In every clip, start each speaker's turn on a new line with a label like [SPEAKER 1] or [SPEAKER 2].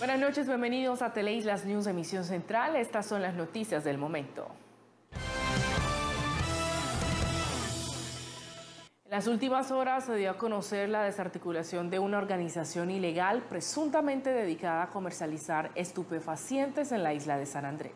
[SPEAKER 1] Buenas noches, bienvenidos a Teleislas News, emisión central. Estas son las noticias del momento. En las últimas horas se dio a conocer la desarticulación de una organización ilegal presuntamente dedicada a comercializar estupefacientes en la isla de San Andrés.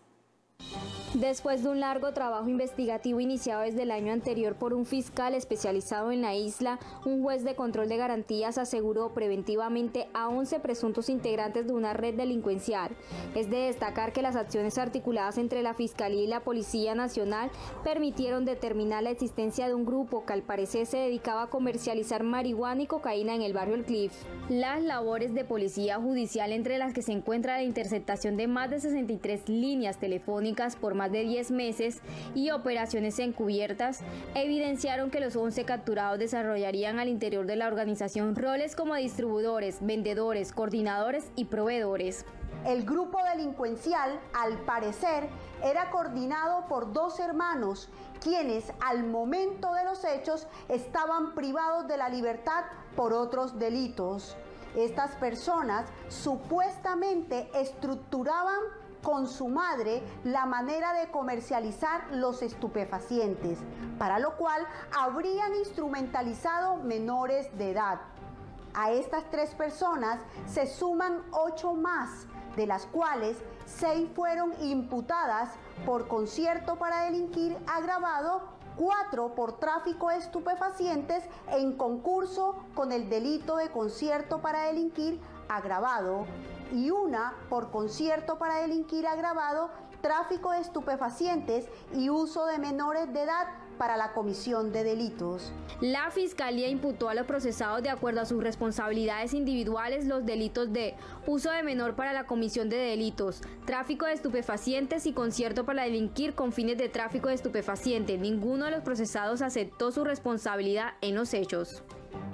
[SPEAKER 2] Después de un largo trabajo investigativo iniciado desde el año anterior por un fiscal especializado en la isla, un juez de control de garantías aseguró preventivamente a 11 presuntos integrantes de una red delincuencial. Es de destacar que las acciones articuladas entre la Fiscalía y la Policía Nacional permitieron determinar la existencia de un grupo que al parecer se dedicaba a comercializar marihuana y cocaína en el barrio El Cliff. Las labores de policía judicial, entre las que se encuentra la interceptación de más de 63 líneas telefónicas por más de 10 meses y operaciones encubiertas, evidenciaron que los 11 capturados desarrollarían al interior de la organización roles como distribuidores, vendedores, coordinadores y proveedores.
[SPEAKER 3] El grupo delincuencial, al parecer, era coordinado por dos hermanos, quienes al momento de los hechos estaban privados de la libertad por otros delitos. Estas personas supuestamente estructuraban con su madre la manera de comercializar los estupefacientes, para lo cual habrían instrumentalizado menores de edad. A estas 3 personas se suman 8 más, de las cuales 6 fueron imputadas por concierto para delinquir agravado, 4 por tráfico de estupefacientes en concurso con el delito de concierto para delinquir agravado y 1 por concierto para delinquir agravado, tráfico de estupefacientes y uso de menores de edad para la comisión de delitos.
[SPEAKER 2] La Fiscalía imputó a los procesados de acuerdo a sus responsabilidades individuales los delitos de uso de menor para la comisión de delitos, tráfico de estupefacientes y concierto para delinquir con fines de tráfico de estupefacientes. Ninguno de los procesados aceptó su responsabilidad en los hechos.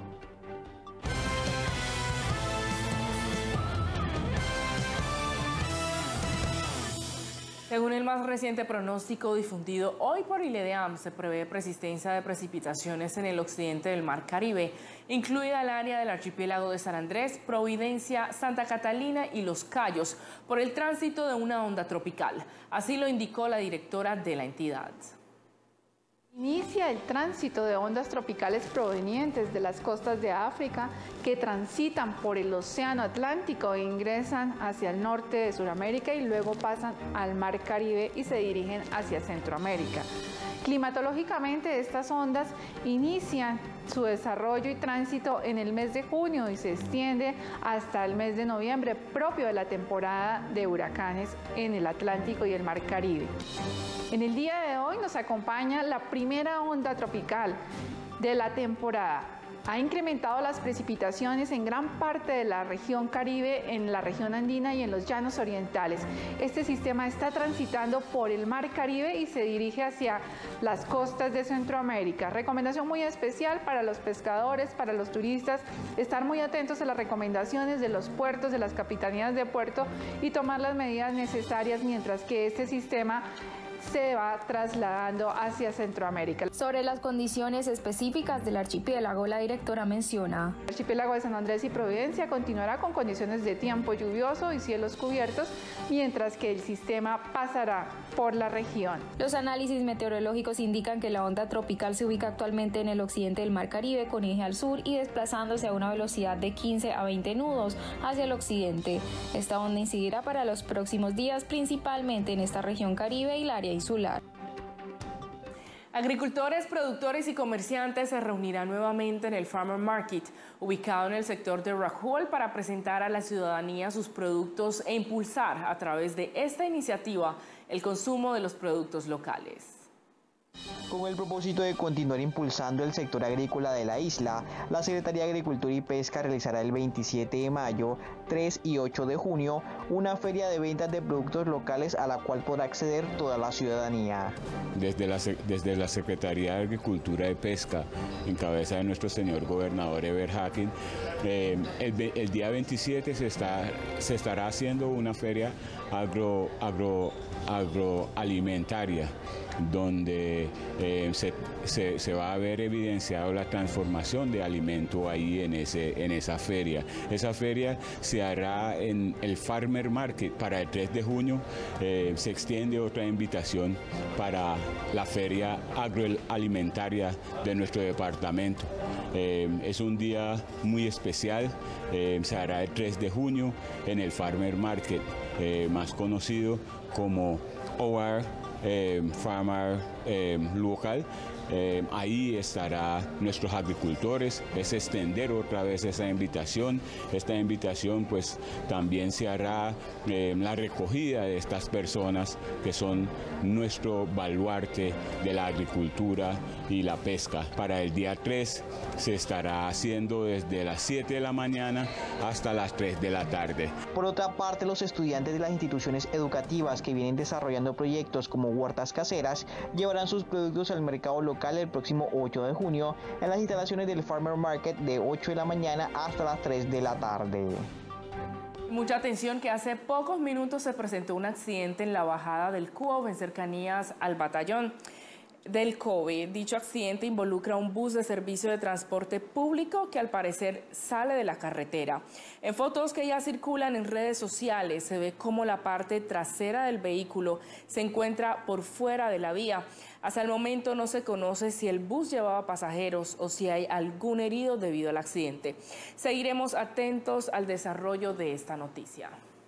[SPEAKER 1] Según el más reciente pronóstico difundido hoy por ILEDEAM, se prevé persistencia de precipitaciones en el occidente del Mar Caribe, incluida el área del archipiélago de San Andrés, Providencia, Santa Catalina y Los Cayos, por el tránsito de una onda tropical. Así lo indicó la directora de la entidad.
[SPEAKER 4] Inicia el tránsito de ondas tropicales provenientes de las costas de África que transitan por el Océano Atlántico e ingresan hacia el norte de Sudamérica y luego pasan al Mar Caribe y se dirigen hacia Centroamérica. Climatológicamente, estas ondas inician su desarrollo y tránsito en el mes de junio y se extiende hasta el mes de noviembre, propio de la temporada de huracanes en el Atlántico y el Mar Caribe. En el día de hoy nos acompaña la primera onda tropical de la temporada. Ha incrementado las precipitaciones en gran parte de la región Caribe, en la región andina y en los llanos orientales. Este sistema está transitando por el Mar Caribe y se dirige hacia las costas de Centroamérica. Recomendación muy especial para los pescadores, para los turistas, estar muy atentos a las recomendaciones de los puertos, de las capitanías de puerto y tomar las medidas necesarias mientras que este sistema se va trasladando hacia Centroamérica.
[SPEAKER 2] Sobre las condiciones específicas del archipiélago, la directora menciona:
[SPEAKER 4] el archipiélago de San Andrés y Providencia continuará con condiciones de tiempo lluvioso y cielos cubiertos, mientras que el sistema pasará por la región.
[SPEAKER 2] Los análisis meteorológicos indican que la onda tropical se ubica actualmente en el occidente del Mar Caribe con eje al sur y desplazándose a una velocidad de 15 a 20 nudos hacia el occidente. Esta onda incidirá para los próximos días principalmente en esta región Caribe y el área insular.
[SPEAKER 1] Agricultores, productores y comerciantes se reunirán nuevamente en el Farmer Market, ubicado en el sector de Rockwool, para presentar a la ciudadanía sus productos e impulsar a través de esta iniciativa el consumo de los productos locales.
[SPEAKER 5] Con el propósito de continuar impulsando el sector agrícola de la isla, la Secretaría de Agricultura y Pesca realizará el 27 de mayo, 3 y 8 de junio una feria de ventas de productos locales a la cual podrá acceder toda la ciudadanía. Desde la Secretaría de Agricultura y Pesca, en cabeza de nuestro señor gobernador Eber Hacking, el día 27 se estará haciendo una feria agroalimentaria.
[SPEAKER 6] donde se va a ver evidenciado la transformación de alimento ahí en esa feria. Esa feria se hará en el Farmer Market para el 3 de junio. Se extiende otra invitación para la feria agroalimentaria de nuestro departamento. Es un día muy especial, se hará el 3 de junio en el Farmer Market, más conocido como OR Farmer Local. Ahí estará nuestros agricultores. Es extender otra vez esa invitación. Esta invitación pues también se hará la recogida de estas personas que son nuestro baluarte de la agricultura y la pesca. Para el día 3 se estará haciendo desde las 7 de la mañana hasta las 3 de la tarde.
[SPEAKER 5] Por otra parte, los estudiantes de las instituciones educativas que vienen desarrollando proyectos como huertas caseras llevarán sus productos al mercado local el próximo 8 de junio en las instalaciones del Farmer Market de 8 de la mañana hasta las 3 de la tarde.
[SPEAKER 1] Mucha atención que hace pocos minutos se presentó un accidente en la bajada del CUOV en cercanías al batallón del COVID. Dicho accidente involucra un bus de servicio de transporte público que al parecer sale de la carretera. En fotos que ya circulan en redes sociales se ve cómo la parte trasera del vehículo se encuentra por fuera de la vía. Hasta el momento no se conoce si el bus llevaba pasajeros o si hay algún herido debido al accidente. Seguiremos atentos al desarrollo de esta noticia.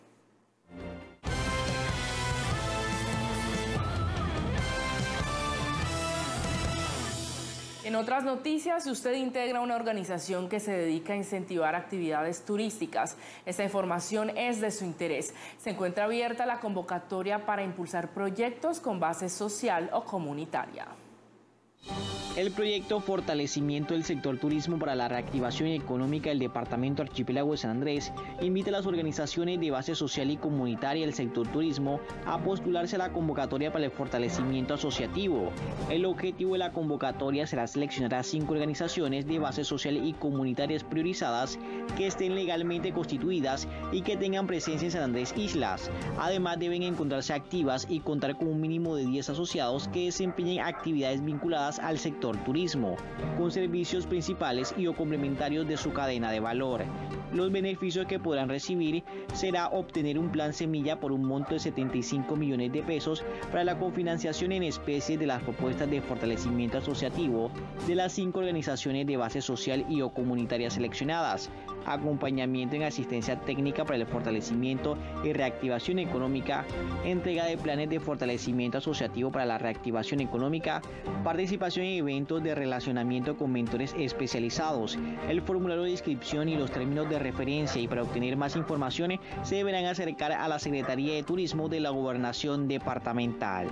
[SPEAKER 1] En otras noticias, si usted integra una organización que se dedica a incentivar actividades turísticas, esta información es de su interés. Se encuentra abierta la convocatoria para impulsar proyectos con base social o comunitaria.
[SPEAKER 5] El proyecto Fortalecimiento del Sector Turismo para la Reactivación Económica del Departamento Archipiélago de San Andrés invita a las organizaciones de base social y comunitaria del sector turismo a postularse a la convocatoria para el fortalecimiento asociativo. El objetivo de la convocatoria será seleccionar a 5 organizaciones de base social y comunitarias priorizadas que estén legalmente constituidas y que tengan presencia en San Andrés Islas. Además, deben encontrarse activas y contar con un mínimo de 10 asociados que desempeñen actividades vinculadas al sector turismo, con servicios principales y o complementarios de su cadena de valor. Los beneficios que podrán recibir será obtener un plan semilla por un monto de 75 millones de pesos para la cofinanciación en especie de las propuestas de fortalecimiento asociativo de las 5 organizaciones de base social y o comunitaria seleccionadas, acompañamiento en asistencia técnica para el fortalecimiento y reactivación económica, entrega de planes de fortalecimiento asociativo para la reactivación económica, participación en eventos de relacionamiento con mentores especializados. El formulario de inscripción y los términos de referencia, y para obtener más información se deberán acercar a la Secretaría de Turismo de la Gobernación Departamental.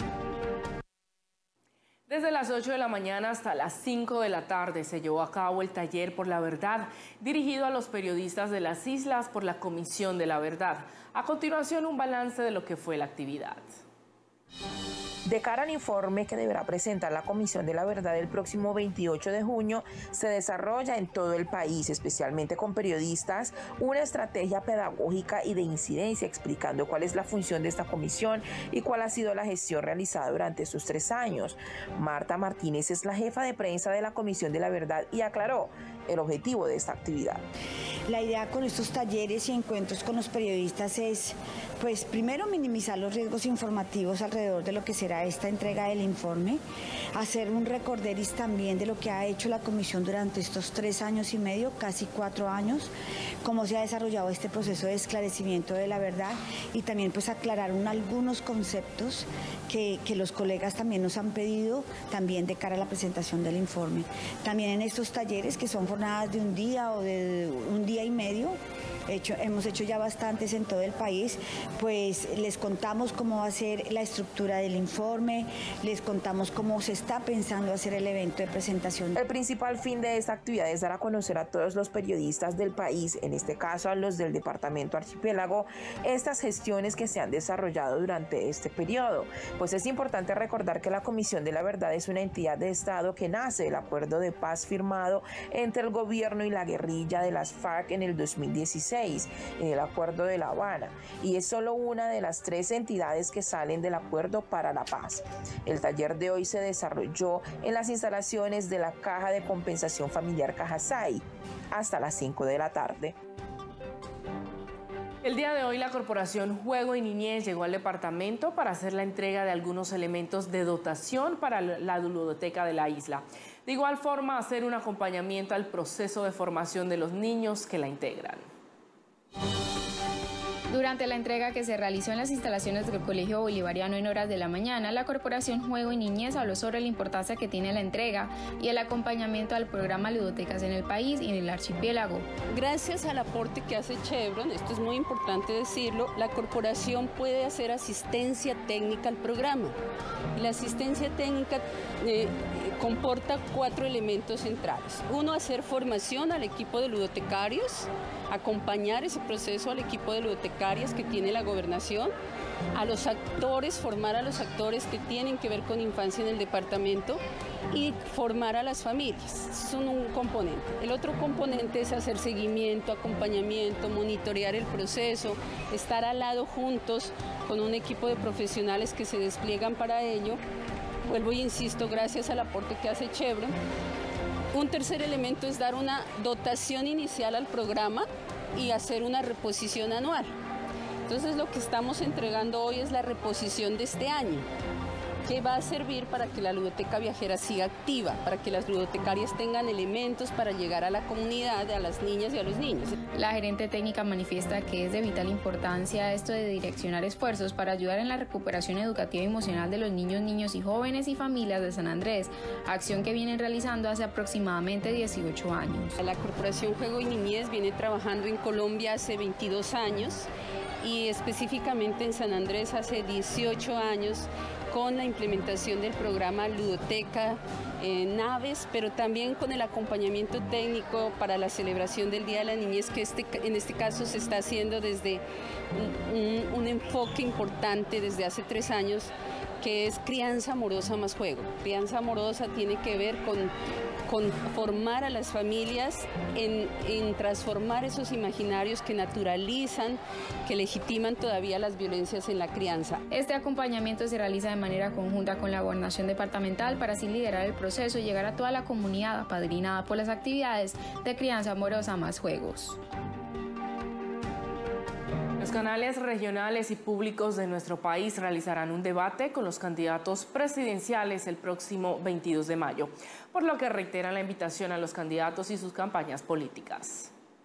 [SPEAKER 1] Desde las 8 de la mañana hasta las 5 de la tarde se llevó a cabo el taller por la verdad, dirigido a los periodistas de las islas por la Comisión de la Verdad. A continuación, un balance de lo que fue la actividad.
[SPEAKER 7] De cara al informe que deberá presentar la Comisión de la Verdad el próximo 28 de junio, se desarrolla en todo el país, especialmente con periodistas, una estrategia pedagógica y de incidencia explicando cuál es la función de esta comisión y cuál ha sido la gestión realizada durante estos 3 años. Marta Martínez es la jefa de prensa de la Comisión de la Verdad y aclaró el objetivo de esta actividad.
[SPEAKER 8] La idea con estos talleres y encuentros con los periodistas es, pues, primero minimizar los riesgos informativos alrededor de lo que será esta entrega del informe, hacer un recorderis también de lo que ha hecho la comisión durante estos 3 años y medio, casi 4 años, cómo se ha desarrollado este proceso de esclarecimiento de la verdad y también pues aclarar algunos conceptos que los colegas también nos han pedido también de cara a la presentación del informe. También en estos talleres, que son jornadas de un día o de un día y medio, hemos hecho ya bastantes en todo el país, pues les contamos cómo va a ser la estructura del informe, les contamos cómo se está pensando hacer el evento de presentación.
[SPEAKER 7] El principal fin de esta actividad es dar a conocer a todos los periodistas del país, en este caso a los del Departamento Archipiélago, estas gestiones que se han desarrollado durante este periodo. Pues es importante recordar que la Comisión de la Verdad es una entidad de Estado que nace del acuerdo de paz firmado entre el gobierno y la guerrilla de las FARC en el 2016. 2006 en el Acuerdo de La Habana, y es solo una de las 3 entidades que salen del Acuerdo para la Paz. El taller de hoy se desarrolló en las instalaciones de la Caja de Compensación Familiar Cajasay hasta las 5 de la tarde.
[SPEAKER 1] El día de hoy la Corporación Juego y Niñez llegó al departamento para hacer la entrega de algunos elementos de dotación para la ludoteca de la isla. De igual forma, hacer un acompañamiento al proceso de formación de los niños que la integran.
[SPEAKER 2] Durante la entrega que se realizó en las instalaciones del Colegio Bolivariano en horas de la mañana, la Corporación Juego y Niñez habló sobre la importancia que tiene la entrega y el acompañamiento al programa Ludotecas en el país y en el archipiélago.
[SPEAKER 9] Gracias al aporte que hace Chevron, esto es muy importante decirlo, la corporación puede hacer asistencia técnica al programa. La asistencia técnica comporta 4 elementos centrales. Uno, hacer formación al equipo de ludotecarios, acompañar ese proceso al equipo de ludotecarias que tiene la gobernación, a los actores, formar a los actores que tienen que ver con infancia en el departamento y formar a las familias. Son un componente. El otro componente es hacer seguimiento, acompañamiento, monitorear el proceso, estar al lado juntos con un equipo de profesionales que se despliegan para ello. Vuelvo y insisto, gracias al aporte que hace Chevron. Un tercer elemento es dar una dotación inicial al programa y hacer una reposición anual. Entonces lo que estamos entregando hoy es la reposición de este año, que va a servir para que la ludoteca viajera siga activa, para que las ludotecarias tengan elementos para llegar a la comunidad, a las niñas y a los niños.
[SPEAKER 2] La gerente técnica manifiesta que es de vital importancia esto de direccionar esfuerzos para ayudar en la recuperación educativa y emocional de los niños y jóvenes y familias de San Andrés, acción que vienen realizando hace aproximadamente 18 años.
[SPEAKER 9] La Corporación Juego y Niñez viene trabajando en Colombia hace 22 años y específicamente en San Andrés hace 18 años, con la implementación del programa Ludoteca, naves, pero también con el acompañamiento técnico para la celebración del Día de la Niñez, que en este caso se está haciendo desde un enfoque importante desde hace 3 años, que es crianza amorosa más juego. Crianza amorosa tiene que ver con formar a las familias en transformar esos imaginarios que naturalizan, que legitiman todavía las violencias en la crianza.
[SPEAKER 2] Este acompañamiento se realiza de manera conjunta con la Gobernación Departamental para así liderar el proceso y llegar a toda la comunidad apadrinada por las actividades de crianza amorosa más juegos.
[SPEAKER 1] Los canales regionales y públicos de nuestro país realizarán un debate con los candidatos presidenciales el próximo 22 de mayo, por lo que reiteran la invitación a los candidatos y sus campañas políticas.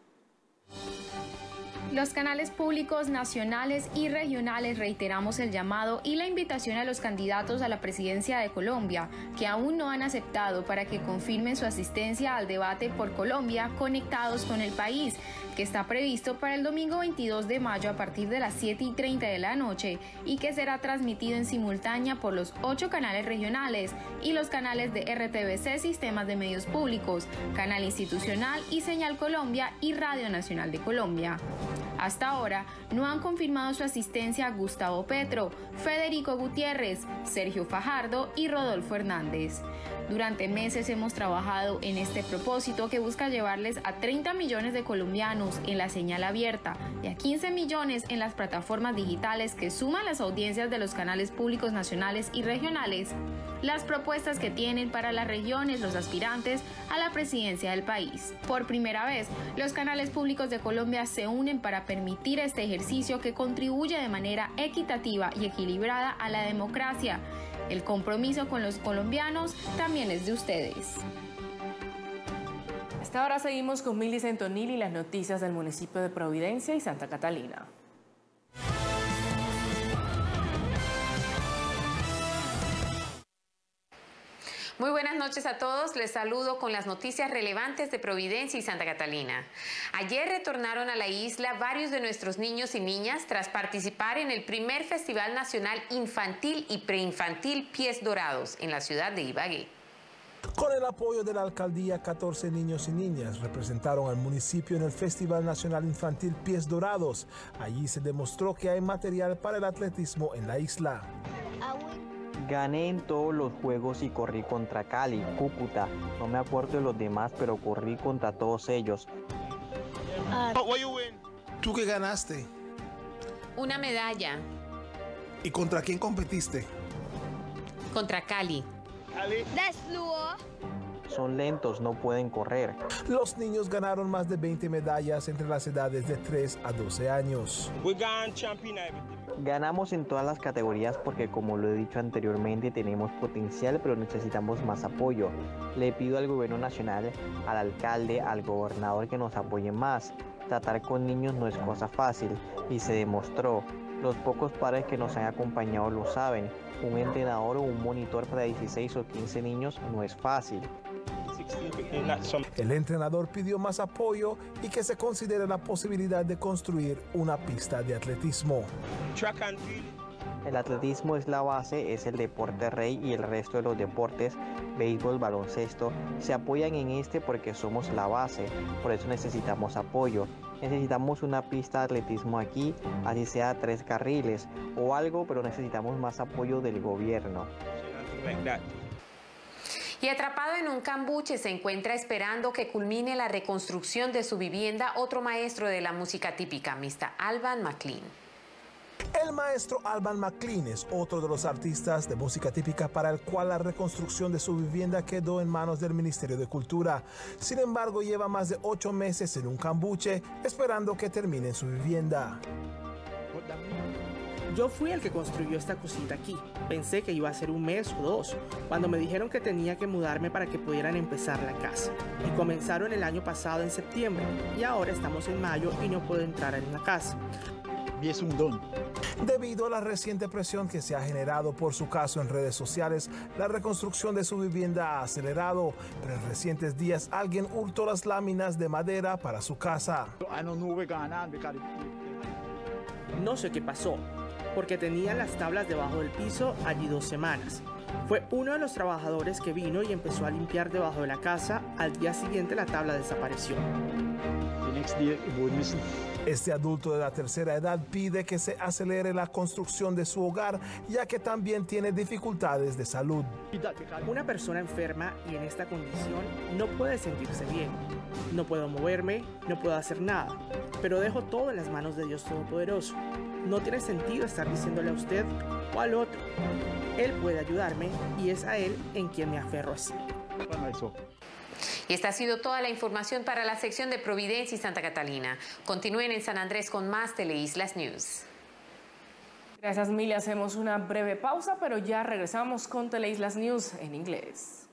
[SPEAKER 2] Los canales públicos nacionales y regionales reiteramos el llamado y la invitación a los candidatos a la presidencia de Colombia, que aún no han aceptado, para que confirmen su asistencia al debate por Colombia Conectados con el País, que está previsto para el domingo 22 de mayo a partir de las 7:30 de la noche y que será transmitido en simultánea por los 8 canales regionales y los canales de RTBC, Sistemas de Medios Públicos, Canal Institucional y Señal Colombia y Radio Nacional de Colombia. Hasta ahora no han confirmado su asistencia Gustavo Petro, Federico Gutiérrez, Sergio Fajardo y Rodolfo Hernández. Durante meses hemos trabajado en este propósito, que busca llevarles a 30 millones de colombianos en la señal abierta y a 15 millones en las plataformas digitales que suman las audiencias de los canales públicos nacionales y regionales, las propuestas que tienen para las regiones los aspirantes a la presidencia del país. Por primera vez, los canales públicos de Colombia se unen para permitir este ejercicio que contribuye de manera equitativa y equilibrada a la democracia. El compromiso con los colombianos también es de ustedes.
[SPEAKER 1] Hasta ahora seguimos con Millicent O'Neill y las noticias del municipio de Providencia y Santa Catalina.
[SPEAKER 10] Muy buenas noches a todos, les saludo con las noticias relevantes de Providencia y Santa Catalina. Ayer retornaron a la isla varios de nuestros niños y niñas tras participar en el primer Festival Nacional Infantil y Preinfantil Pies Dorados en la ciudad de Ibagué.
[SPEAKER 11] Con el apoyo de la alcaldía, 14 niños y niñas representaron al municipio en el Festival Nacional Infantil Pies Dorados. Allí se demostró que hay material para el atletismo en la isla.
[SPEAKER 5] Gané en todos los juegos y corrí contra Cali, Cúcuta. No me acuerdo de los demás, pero corrí contra todos ellos.
[SPEAKER 11] ¿Tú qué ganaste?
[SPEAKER 10] Una medalla.
[SPEAKER 11] ¿Y contra quién competiste?
[SPEAKER 10] Contra Cali.
[SPEAKER 5] Son lentos, no pueden correr.
[SPEAKER 11] Los niños ganaron más de 20 medallas entre las edades de 3 a 12 años.
[SPEAKER 5] Ganamos en todas las categorías porque, como lo he dicho anteriormente, tenemos potencial, pero necesitamos más apoyo. Le pido al gobierno nacional, al alcalde, al gobernador que nos apoyen más. Tratar con niños no es cosa fácil y se demostró. Los pocos padres que nos han acompañado lo saben. Un entrenador o un monitor para 16 o 15 niños no es fácil.
[SPEAKER 11] El entrenador pidió más apoyo y que se considere la posibilidad de construir una pista de atletismo.
[SPEAKER 5] El atletismo es la base, es el deporte rey y el resto de los deportes, béisbol, baloncesto, se apoyan en este porque somos la base, por eso necesitamos apoyo. Necesitamos una pista de atletismo aquí, así sea 3 carriles o algo, pero necesitamos más apoyo del gobierno.
[SPEAKER 10] Y atrapado en un cambuche se encuentra esperando que culmine la reconstrucción de su vivienda otro maestro de la música típica, Mr. Alban McLean.
[SPEAKER 11] El maestro Alban McLean es otro de los artistas de música típica para el cual la reconstrucción de su vivienda quedó en manos del Ministerio de Cultura. Sin embargo, lleva más de 8 meses en un cambuche esperando que termine su vivienda.
[SPEAKER 12] Yo fui el que construyó esta cosita aquí. Pensé que iba a ser 1 mes o 2, cuando me dijeron que tenía que mudarme para que pudieran empezar la casa. Y comenzaron el año pasado en septiembre, y ahora estamos en mayo y no puedo entrar en la casa.
[SPEAKER 11] Y es un don. Debido a la reciente presión que se ha generado por su caso en redes sociales, la reconstrucción de su vivienda ha acelerado, pero en recientes días alguien hurtó las láminas de madera para su casa.
[SPEAKER 12] No sé qué pasó, porque tenían las tablas debajo del piso allí 2 semanas. Fue uno de los trabajadores que vino y empezó a limpiar debajo de la casa. Al día siguiente la tabla desapareció.
[SPEAKER 11] Este adulto de la tercera edad pide que se acelere la construcción de su hogar, ya que también tiene dificultades de salud.
[SPEAKER 12] Una persona enferma y en esta condición no puede sentirse bien. No puedo moverme, no puedo hacer nada, pero dejo todo en las manos de Dios Todopoderoso. No tiene sentido estar diciéndole a usted o al otro. Él puede ayudarme y es a Él en quien me aferro así.
[SPEAKER 10] Y esta ha sido toda la información para la sección de Providencia y Santa Catalina. Continúen en San Andrés con más Teleislas News.
[SPEAKER 1] Gracias, Mili. Hacemos una breve pausa, pero ya regresamos con Teleislas News en inglés.